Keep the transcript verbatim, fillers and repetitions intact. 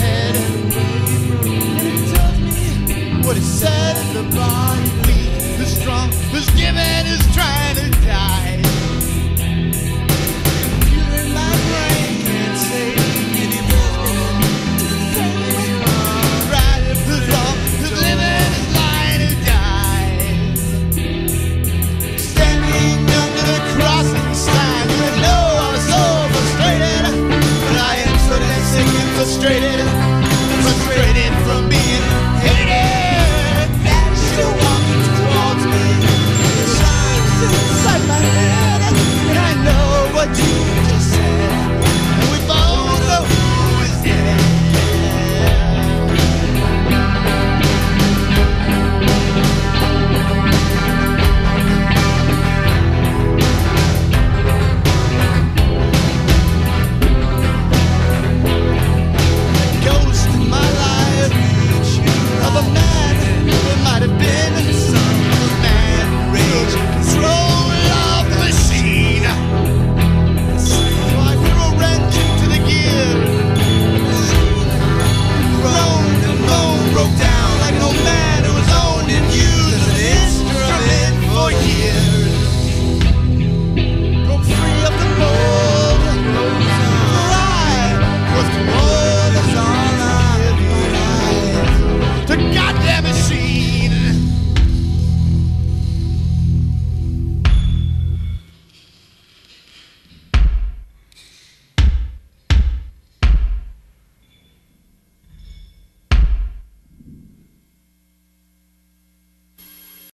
head. And he tells me what he said at the bar. Weak, the strong, who's giving, who's trying to die. Computer in my brain can't say anymore. Right, who's wrong, who's living, who's lying, who died. Standing under the crossing sign, you know I was so frustrated, but I am so damn sick and frustrated, frustrated from being